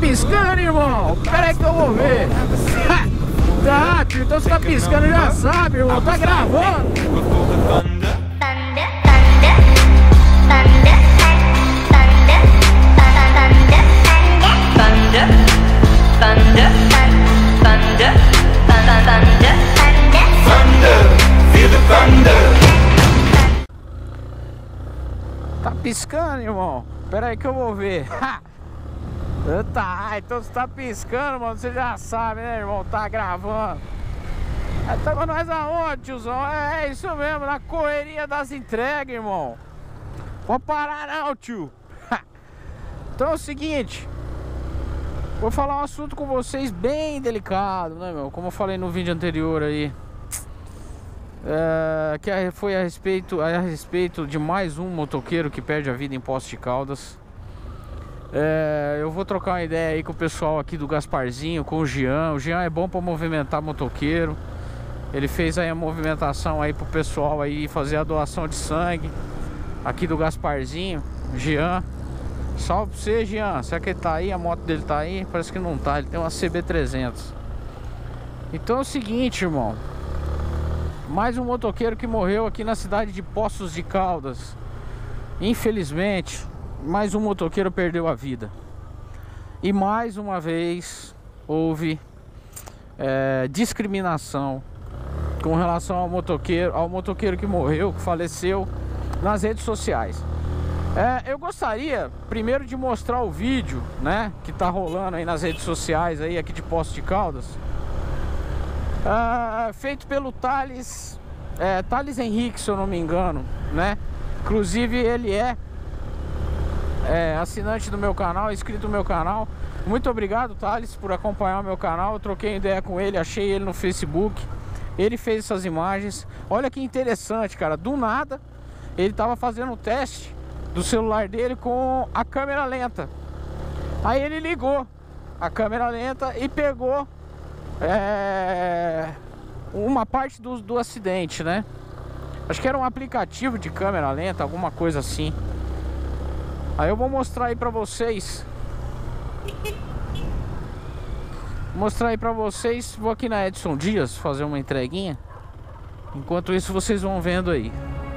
piscando, irmão? Pera aí que eu vou ver. Tá, tio, então você tá piscando, já sabe, irmão. Tá gravando. Tá piscando, irmão? Pera aí que eu vou ver. Tá, então você tá piscando, mano. Você já sabe, né, irmão? Tá gravando. Tá com nós aonde, tiozão? É isso mesmo, na correria das entregas, irmão. Pode parar não, tio. Então é o seguinte, vou falar um assunto com vocês bem delicado, né, meu? Como eu falei no vídeo anterior aí, que foi a respeito de mais um motoqueiro que perde a vida em Poços de Caldas. Eu vou trocar uma ideia aí com o pessoal aqui do Gasparzinho, com o Jean. O Jean é bom para movimentar motoqueiro. Ele fez aí a movimentação aí pro pessoal aí fazer a doação de sangue aqui do Gasparzinho. Jean, salve pra você, Jean. Será que ele tá aí? A moto dele tá aí? Parece que não tá, ele tem uma CB300. Então é o seguinte, irmão, mais um motoqueiro que morreu aqui na cidade de Poços de Caldas. Infelizmente, mais um motoqueiro perdeu a vida. E mais uma vez houve discriminação com relação ao motoqueiro que morreu, que faleceu, nas redes sociais. Eu gostaria primeiro de mostrar o vídeo, né, que tá rolando aí nas redes sociais aí aqui de Poços de Caldas, feito pelo Thales Henrique, se eu não me engano, né? Inclusive ele é assinante do meu canal, inscrito no meu canal. Muito obrigado, Thales, por acompanhar o meu canal. Eu troquei ideia com ele, achei ele no Facebook. Ele fez essas imagens. Olha que interessante, cara. Do nada, ele tava fazendo um teste do celular dele com a câmera lenta. Aí ele ligou a câmera lenta e pegou uma parte do acidente, né? Acho que era um aplicativo de câmera lenta, alguma coisa assim. Aí eu vou mostrar aí pra vocês. Vou aqui na Edson Dias fazer uma entreguinha. Enquanto isso vocês vão vendo aí.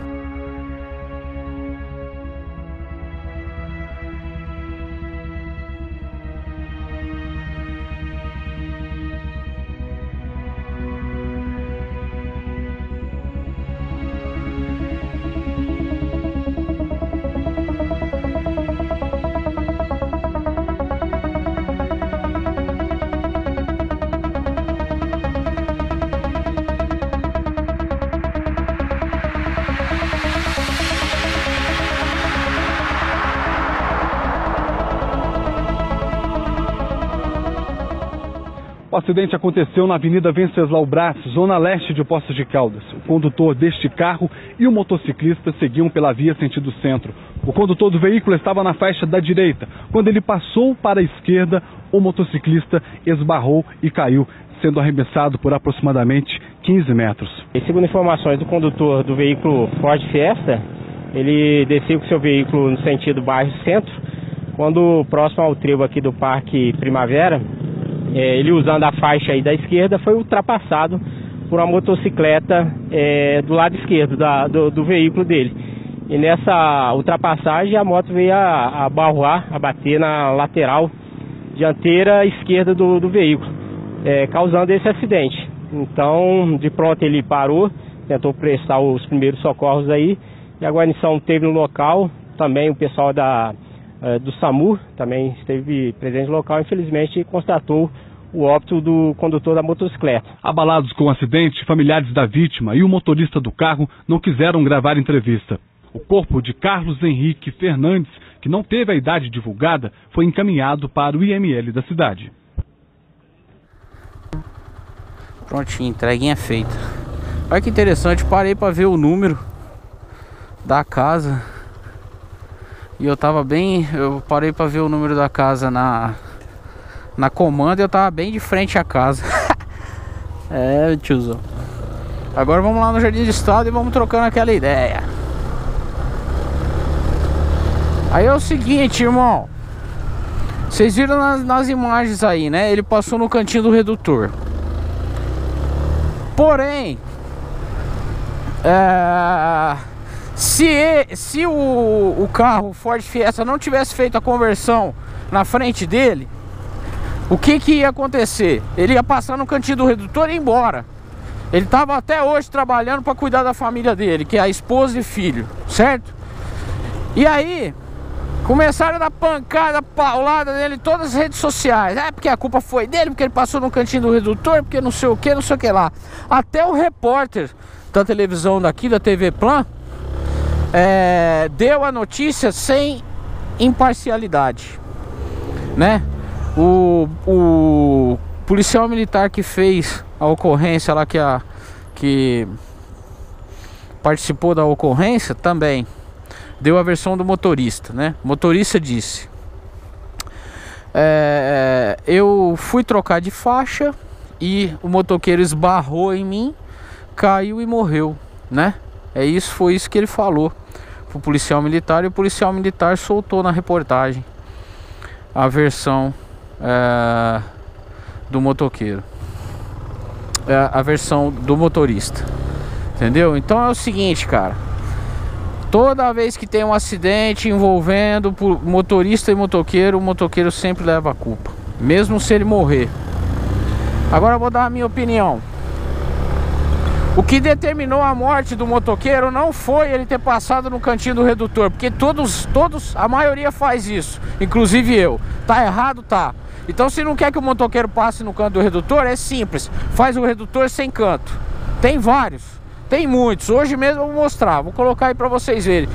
O acidente aconteceu na Avenida Venceslau Braz, zona leste de Poços de Caldas. O condutor deste carro e o motociclista seguiam pela via sentido centro. O condutor do veículo estava na faixa da direita. Quando ele passou para a esquerda, o motociclista esbarrou e caiu, sendo arremessado por aproximadamente 15 metros. E segundo informações do condutor do veículo Ford Fiesta, ele desceu com seu veículo no sentido bairro-centro, quando próximo ao trevo aqui do Parque Primavera, ele usando a faixa aí da esquerda, foi ultrapassado por uma motocicleta do lado esquerdo do veículo dele. E nessa ultrapassagem a moto veio a barroar, a bater na lateral dianteira esquerda do veículo, causando esse acidente. Então, de pronto ele parou, tentou prestar os primeiros socorros aí, e a guarnição esteve no local, também o pessoal do SAMU também esteve presente no local, infelizmente constatou o óbito do condutor da motocicleta. Abalados com o acidente, familiares da vítima e o motorista do carro não quiseram gravar entrevista. O corpo de Carlos Henrique Fernandes, que não teve a idade divulgada, foi encaminhado para o IML da cidade. Prontinho, entreguinha feita. Olha que interessante, parei para ver o número da casa. E eu parei para ver o número da casa na comanda, eu tava bem de frente à casa. Tiozão. Agora vamos lá no Jardim do Estado e vamos trocando aquela ideia. Aí é o seguinte, irmão. Vocês viram nas imagens aí, né? Ele passou no cantinho do redutor. Porém, se o carro Ford Fiesta não tivesse feito a conversão na frente dele, o que ia acontecer? Ele ia passar no cantinho do redutor e ir embora. Ele estava até hoje trabalhando para cuidar da família dele, que é a esposa e filho, certo? E aí começaram a dar pancada, paulada nele em todas as redes sociais. Porque a culpa foi dele, porque ele passou no cantinho do redutor, porque não sei o que, não sei o que lá. Até o repórter da televisão daqui, da TV Plan, deu a notícia sem imparcialidade, né? O policial militar que fez a ocorrência lá, que participou da ocorrência, também deu a versão do motorista, né? O motorista disse: eu fui trocar de faixa e o motoqueiro esbarrou em mim, caiu e morreu, né? Foi isso que ele falou pro policial militar, e o policial militar soltou na reportagem a versão do motoqueiro, a versão do motorista, entendeu? Então é o seguinte, cara, toda vez que tem um acidente envolvendo motorista e motoqueiro, o motoqueiro sempre leva a culpa, mesmo se ele morrer. Agora eu vou dar a minha opinião. O que determinou a morte do motoqueiro não foi ele ter passado no cantinho do redutor, porque a maioria faz isso, inclusive eu. Tá errado, tá. Então, se não quer que o motoqueiro passe no canto do redutor, é simples, faz o redutor sem canto. Tem vários, tem muitos. Hoje mesmo eu vou mostrar, vou colocar aí pra vocês verem.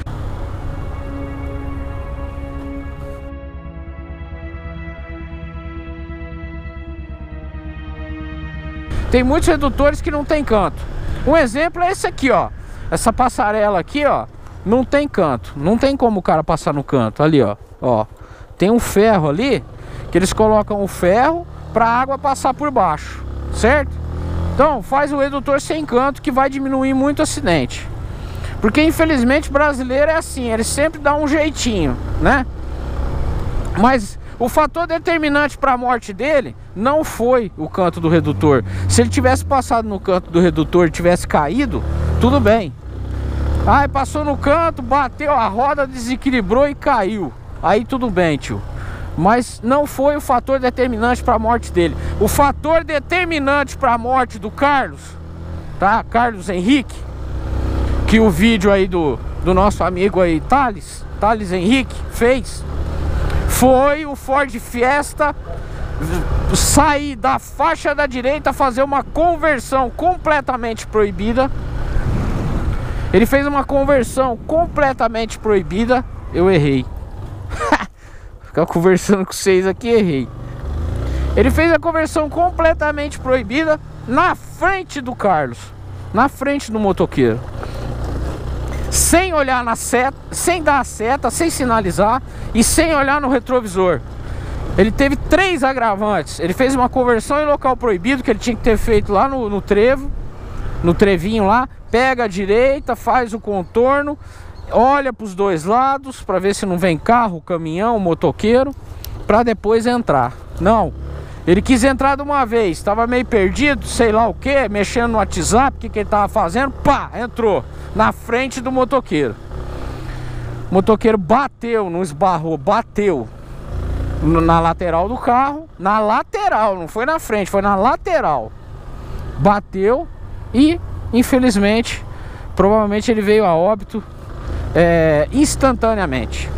Tem muitos redutores que não tem canto. Um exemplo é esse aqui, ó. Essa passarela aqui, ó, não tem canto. Não tem como o cara passar no canto. Ali, ó. Ó, tem um ferro ali, que eles colocam o ferro para a água passar por baixo, certo? Então faz o redutor sem canto, que vai diminuir muito o acidente. Porque infelizmente o brasileiro é assim, ele sempre dá um jeitinho, né? Mas o fator determinante para a morte dele não foi o canto do redutor. Se ele tivesse passado no canto do redutor e tivesse caído, tudo bem. Passou no canto, bateu a roda, desequilibrou e caiu. Aí tudo bem, tio. Mas não foi o fator determinante para a morte dele. O fator determinante para a morte do Carlos, tá? Carlos Henrique, que o vídeo aí do nosso amigo aí, Thales Henrique, fez, foi o Ford Fiesta sair da faixa da direita, fazer uma conversão completamente proibida. Ele fez uma conversão completamente proibida. Eu errei. Ficar conversando com vocês aqui, errei. Ele fez a conversão completamente proibida na frente do Carlos, na frente do motoqueiro, sem olhar na seta, sem dar a seta, sem sinalizar e sem olhar no retrovisor. Ele teve 3 agravantes. Ele fez uma conversão em local proibido, que ele tinha que ter feito lá no trevo, no trevinho lá. Pega a direita, faz o contorno, olha para os dois lados para ver se não vem carro, caminhão, motoqueiro, para depois entrar. Não, ele quis entrar de uma vez, estava meio perdido, sei lá o que, mexendo no WhatsApp, o que ele estava fazendo, pá, entrou na frente do motoqueiro. O motoqueiro bateu, não esbarrou, bateu na lateral do carro, na lateral, não foi na frente, foi na lateral. Bateu e, infelizmente, provavelmente ele veio a óbito instantaneamente.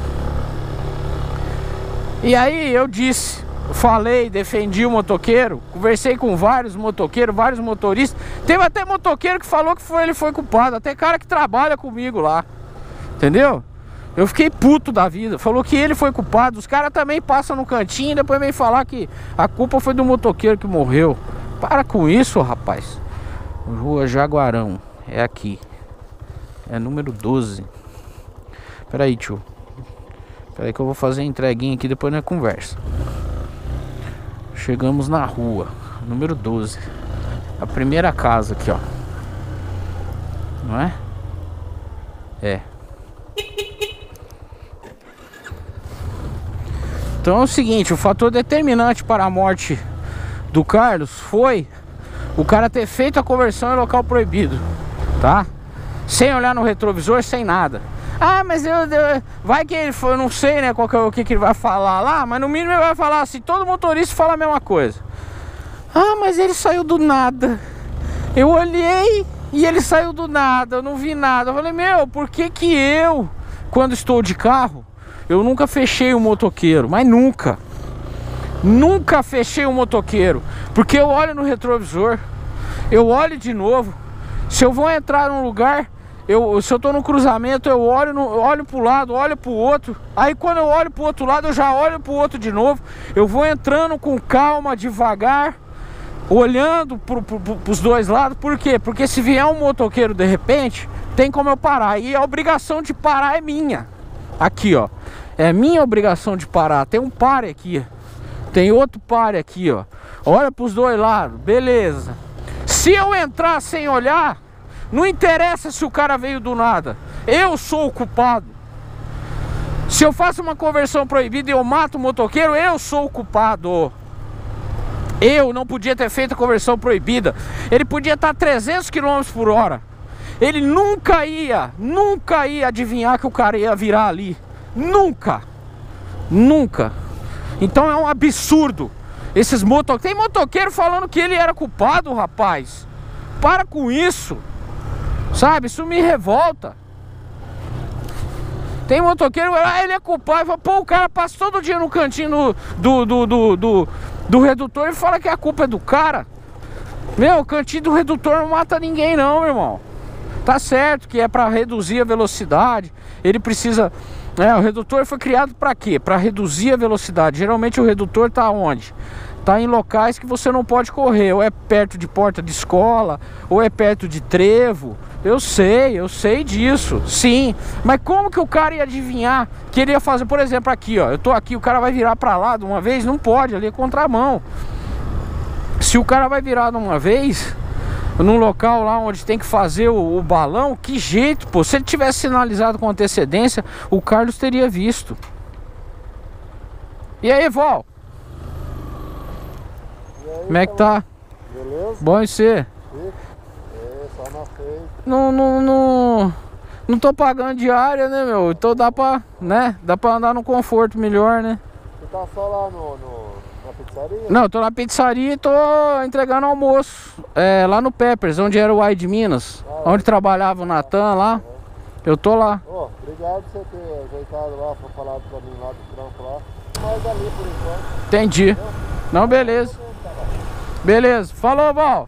E aí eu disse, falei, defendi o motoqueiro, conversei com vários motoqueiros, vários motoristas. Teve até motoqueiro que falou que ele foi culpado, até cara que trabalha comigo lá, entendeu? Eu fiquei puto da vida, falou que ele foi culpado. Os caras também passam no cantinho e depois vem falar que a culpa foi do motoqueiro que morreu. Para com isso, rapaz. Rua Jaguarão, é aqui, é número 12. Pera aí, tio. Pera aí que eu vou fazer a entreguinha aqui, depois nós conversa. Chegamos na rua, número 12. A primeira casa aqui, ó. Não é? É. Então é o seguinte, o fator determinante para a morte do Carlos foi o cara ter feito a conversão em local proibido, tá? Sem olhar no retrovisor, sem nada. Ah, mas vai que ele foi, eu não sei, né, o que ele vai falar lá, mas no mínimo ele vai falar assim, todo motorista fala a mesma coisa. Ah, mas ele saiu do nada. Eu olhei e ele saiu do nada, eu não vi nada. Eu falei, meu, por que que eu, quando estou de carro, eu nunca fechei o motoqueiro, mas nunca. Nunca fechei o motoqueiro, porque eu olho no retrovisor, eu olho de novo. Se eu vou entrar num lugar, se eu tô no cruzamento, eu olho pro lado, olho pro outro. Aí quando eu olho pro outro lado, eu já olho pro outro de novo. Eu vou entrando com calma, devagar, olhando pros dois lados. Por quê? Porque se vier um motoqueiro de repente, tem como eu parar. E a obrigação de parar é minha. Aqui, ó, é minha obrigação de parar. Tem um pare aqui, tem outro pare aqui, ó. Olha pros dois lados, beleza. Se eu entrar sem olhar, não interessa se o cara veio do nada, eu sou o culpado. Se eu faço uma conversão proibida e eu mato o motoqueiro, eu sou o culpado. Eu não podia ter feito a conversão proibida. Ele podia estar 300 km por hora. Ele nunca ia adivinhar que o cara ia virar ali. Nunca. Nunca. Então é um absurdo. Esses motoqueiros. Tem motoqueiro falando que ele era culpado, rapaz. Para com isso. Sabe? Isso me revolta. Tem motoqueiro, ele é culpado. Fala, pô, o cara passa todo dia no cantinho do redutor e fala que a culpa é do cara. Meu, o cantinho do redutor não mata ninguém não, meu irmão. Tá certo que é para reduzir a velocidade. Ele precisa... o redutor foi criado para quê? Para reduzir a velocidade. Geralmente o redutor tá onde? Tá em locais que você não pode correr. Ou é perto de porta de escola, ou é perto de trevo. Eu sei disso, sim. Mas como que o cara ia adivinhar que ele ia fazer? Por exemplo, aqui, ó, eu tô aqui, o cara vai virar pra lá de uma vez? Não pode, ali é contramão. Se o cara vai virar de uma vez, num local lá onde tem que fazer o balão, que jeito, pô. Se ele tivesse sinalizado com antecedência, o Carlos teria visto. E aí, Val? E aí, como é que tá? Beleza? Bom e você? Só na feita. Não tô pagando diária, né, meu? Então dá pra, né? Dá pra andar no conforto melhor, né? Você tá só lá na pizzaria? Não, eu tô na pizzaria e tô entregando almoço. Lá no Peppers, onde era o Ai de Minas. Onde trabalhava o Natan lá. Eu tô lá. Obrigado por você ter ajeitado lá, foi falado pra mim lá do trampo lá. Mais ali por enquanto. Entendi. Não, beleza. Beleza. Falou, Val.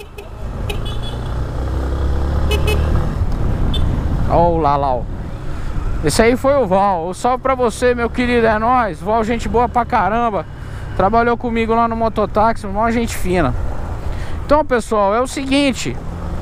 Ó o Lalau. Esse aí foi o Val. Salve pra você, meu querido, é nóis. Val, gente boa pra caramba. Trabalhou comigo lá no mototáxi, uma gente fina. Então, pessoal, é o seguinte.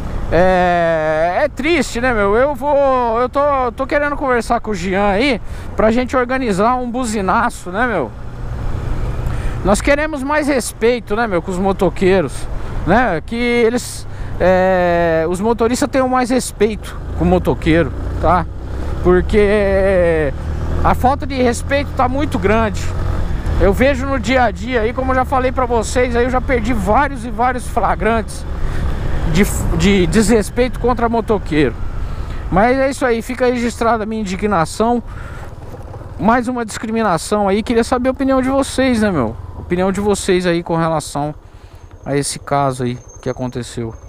É triste, né, meu? Eu tô querendo conversar com o Jean aí pra gente organizar um buzinaço, né, meu? Nós queremos mais respeito, né, meu, com os motoqueiros, né? Que eles... os motoristas tenham mais respeito com o motoqueiro, tá? Porque a falta de respeito tá muito grande. Eu vejo no dia a dia aí, como eu já falei pra vocês, aí eu já perdi vários e vários flagrantes de desrespeito contra motoqueiro. Mas é isso aí, fica registrada a minha indignação. Mais uma discriminação aí. Queria saber a opinião de vocês, né, meu? Opinião de vocês aí com relação a esse caso aí que aconteceu.